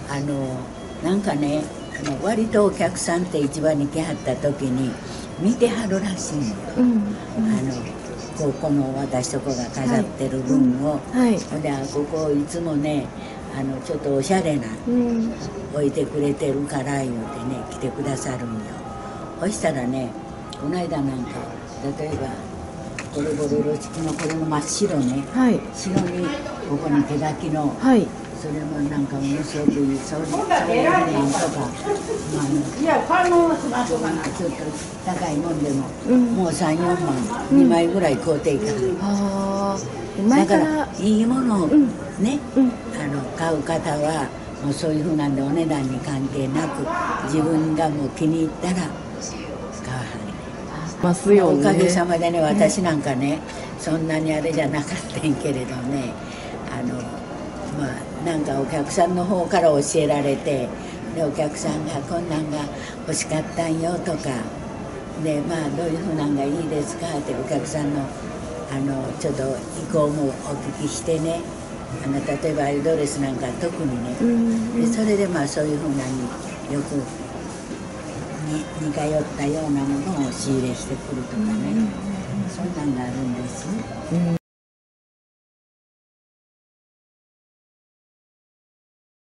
なんかね、割とお客さんって市場に来はった時に見てはるらしいのよ、ここの私とこが飾ってる分を、ほんでここいつもねちょっとおしゃれな、置いてくれてるから言うてね来てくださるんよ。そしたらね、この間なんか例えばボロボロ色付きのこれの真っ白ね、白にここに手書きの、それもなんかものすごくいい、そういうのとか、ちょっと高いもんでも、もう3、4万、2枚ぐらい買うていかはる。だからいいものをね、買う方はもうそういうふうなんでお値段に関係なく自分がもう気に入ったら買わはる。おかげさまでね、私なんかねそんなにあれじゃなかったんけれどね、なんかお客さんの方から教えられて、でお客さんがこんなんが欲しかったんよとかで、どういうふうなんがいいですかってお客さんのちょっと意向もお聞きしてね、例えばああいうドレスなんか特にね、でそれでそういうふうなによく似通ったようなものを仕入れしてくるとかね、そんなんがあるんです。